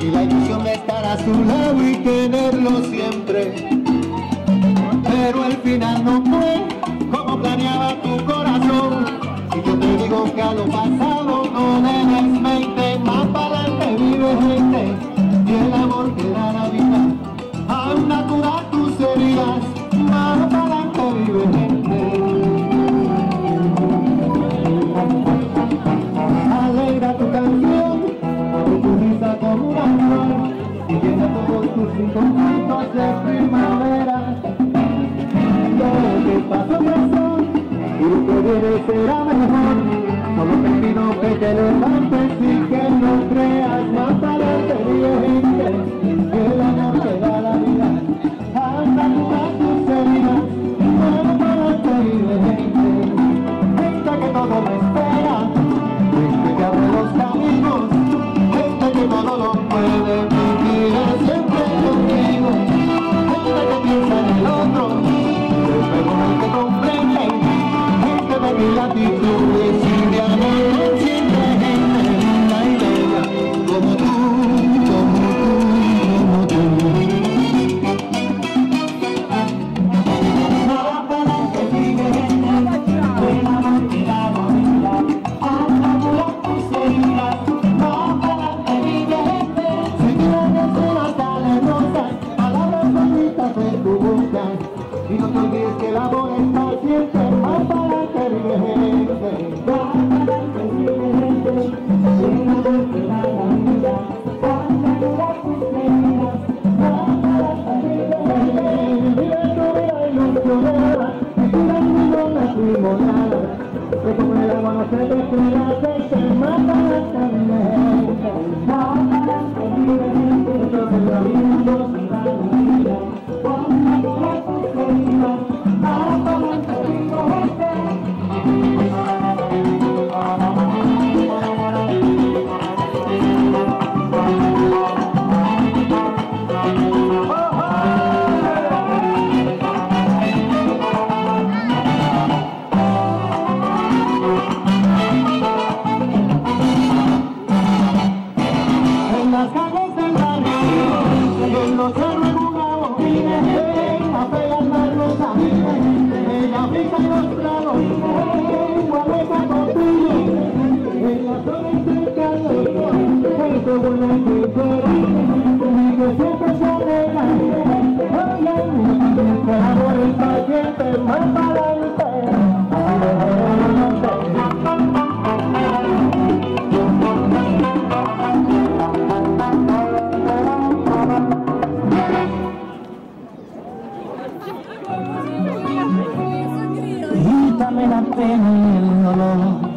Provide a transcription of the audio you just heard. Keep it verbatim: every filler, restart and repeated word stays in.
y la ilusión de estar a su lado y tenerlo siempre. Pero el final no fue como planeaba tu corazón. Si yo te digo que a lo pasado no le des mente, más para adelante vive gente, y el amor que da la vida aún a curar tus heridas, más para adelante vive gente. Alegra tu canción, abre tu risa como una flor, y llena todos tus rinconcitos de primavera. Lo que pasó pasó, y lo que viene será mejor. Solo te pido que te levantes y que no creas, más para adelante vive gente, que el amor te da la vida anda a curar tus heridas, más para adelante vive gente, gente que todo me espera, gente que abre los caminos, gente que todo lo puede vivir siempre conmigo, gente que piensa en el otro, pero no el que comprende, gente de mil latitudes y de amor, siempre gente linda y bella, como tú, como tú, como tú. Más para adelante vive gente, el amor que da la vida, anda a curar tus heridas, más para adelante vive gente, si tienes unas talentosas, palabras bonitas de tu boca, y no te olvides que el amor está siempre, más para adelante vive gente, más para adelante vive gente, el amor que da la vida, anda a curar tus heridas, más para adelante vive gente, vive tu vida ilusionada, y tu camino matrimonial, que como el agua no se te crea, que más para adelante vive gente, más para adelante vive gente, muchos pensamientos y la vida, anda a curar tus heridas, más para adelante vive gente. En las calles del barrio, en los cerros jugados, en la fe al mar los amigos, en la brisa y los prados, en Gualeca contigo, en la zona intercalada, en tu buena cultura, conmigo siempre se alegra, oye, el amor está siempre más para adelante. Quítame la pena y el dolor,